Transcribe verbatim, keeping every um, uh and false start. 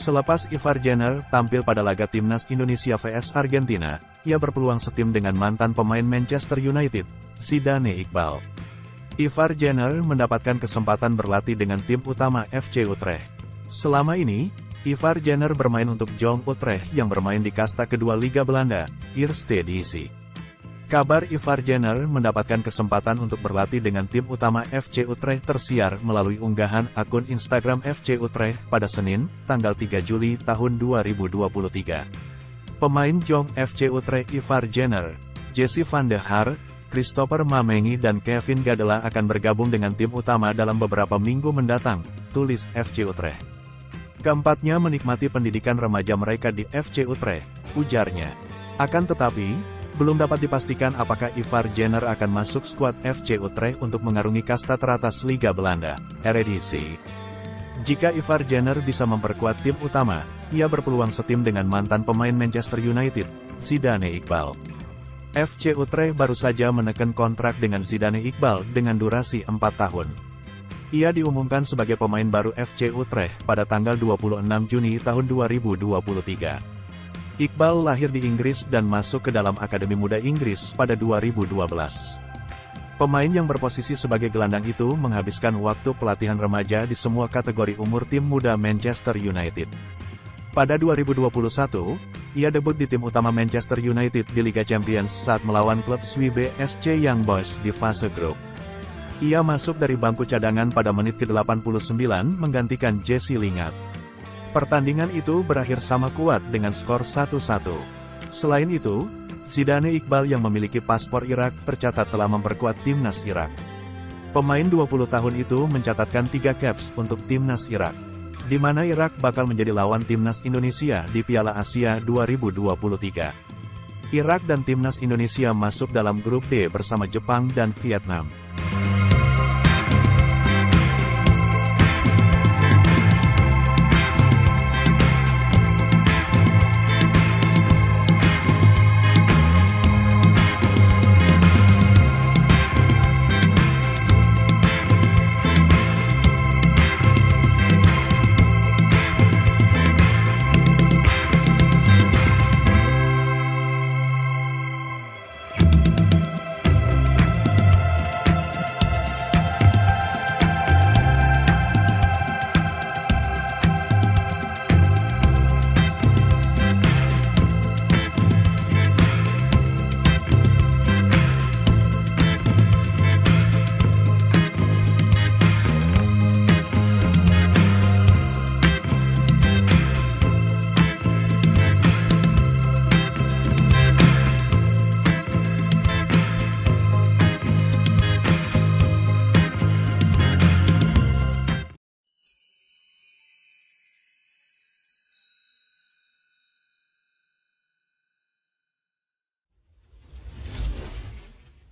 Selepas Ivar Jenner tampil pada laga Timnas Indonesia versus Argentina, ia berpeluang setim dengan mantan pemain Manchester United, Zidane Iqbal. Ivar Jenner mendapatkan kesempatan berlatih dengan tim utama F C Utrecht. Selama ini, Ivar Jenner bermain untuk Jong Utrecht yang bermain di kasta kedua Liga Belanda, Eerste Divisie. Kabar Ivar Jenner mendapatkan kesempatan untuk berlatih dengan tim utama F C Utrecht tersiar melalui unggahan akun Instagram F C Utrecht pada Senin, tanggal tiga Juli tahun dua ribu dua puluh tiga. Pemain Jong F C Utrecht Ivar Jenner, Jesse van der Haar, Christopher Mamengi dan Kevin Gadela akan bergabung dengan tim utama dalam beberapa minggu mendatang, tulis F C Utrecht. Keempatnya menikmati pendidikan remaja mereka di F C Utrecht, ujarnya. Akan tetapi, belum dapat dipastikan apakah Ivar Jenner akan masuk skuad F C Utrecht untuk mengarungi kasta teratas Liga Belanda, Eredivisie. Jika Ivar Jenner bisa memperkuat tim utama, ia berpeluang setim dengan mantan pemain Manchester United, Zidane Iqbal. F C Utrecht baru saja menekan kontrak dengan Zidane Iqbal dengan durasi empat tahun. Ia diumumkan sebagai pemain baru F C Utrecht pada tanggal dua puluh enam Juni tahun dua ribu dua puluh tiga. Iqbal lahir di Inggris dan masuk ke dalam Akademi Muda Inggris pada dua ribu dua belas. Pemain yang berposisi sebagai gelandang itu menghabiskan waktu pelatihan remaja di semua kategori umur tim muda Manchester United. Pada dua ribu dua puluh satu, ia debut di tim utama Manchester United di Liga Champions saat melawan klub Swiss B S C Young Boys di fase grup. Ia masuk dari bangku cadangan pada menit ke delapan puluh sembilan menggantikan Jesse Lingard. Pertandingan itu berakhir sama kuat dengan skor satu satu. Selain itu, Zidane Iqbal yang memiliki paspor Irak tercatat telah memperkuat timnas Irak. Pemain dua puluh tahun itu mencatatkan tiga caps untuk timnas Irak, di mana Irak bakal menjadi lawan timnas Indonesia di Piala Asia dua ribu dua puluh tiga. Irak dan timnas Indonesia masuk dalam grup D bersama Jepang dan Vietnam.